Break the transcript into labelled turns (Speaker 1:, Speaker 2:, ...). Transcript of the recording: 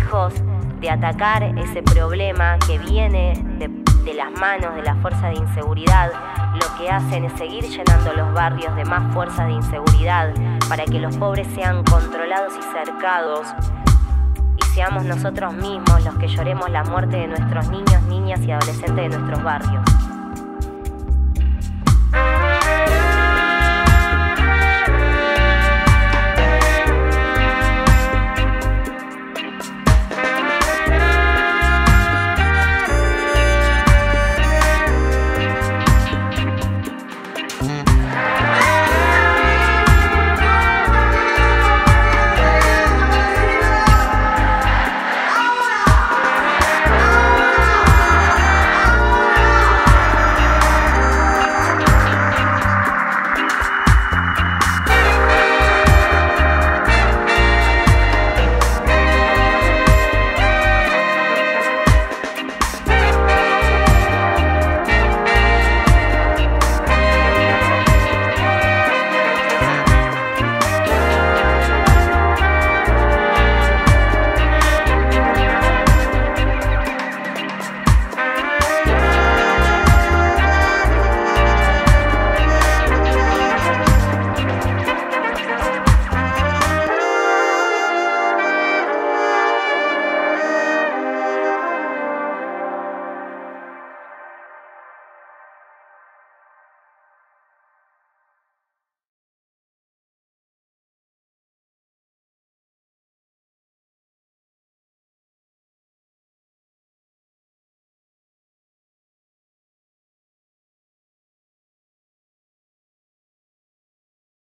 Speaker 1: lejos de atacar ese problema que viene de las manos de las fuerzas de inseguridad, lo que hacen es seguir llenando los barrios de más fuerzas de inseguridad para que los pobres sean controlados y cercados y seamos nosotros mismos los que lloremos la muerte de nuestros niños, niñas y adolescentes de nuestros barrios.